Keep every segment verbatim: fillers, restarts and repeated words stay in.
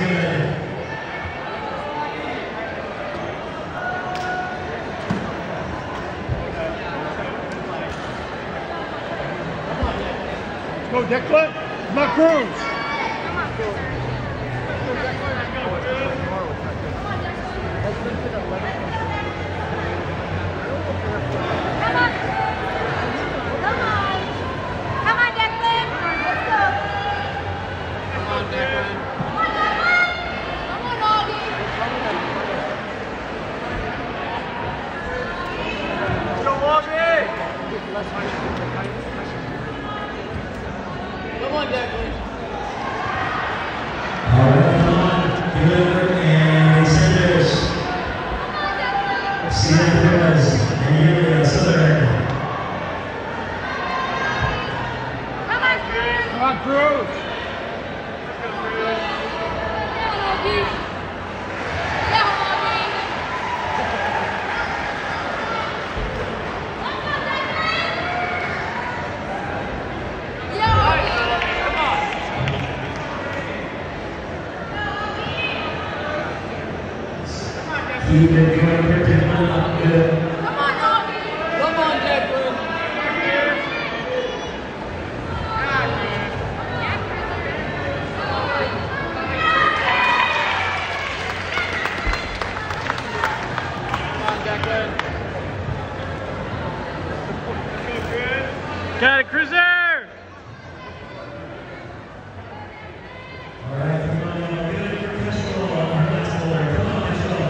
Go, Declan. Come on, Cruz. Come on, Declan. All right, come on, Gilbert and Sanders. Sanders and Yulia Southern. Come on, Cruz. Keep it going, Bridget. Come on, good. Come on, Augie. Come on, Declan. Come on, Declan. Got it, Cruiser. All right, come on, good for Crystal. Our next player. Come on, Crystal.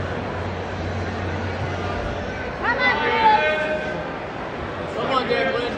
Come on, Declan.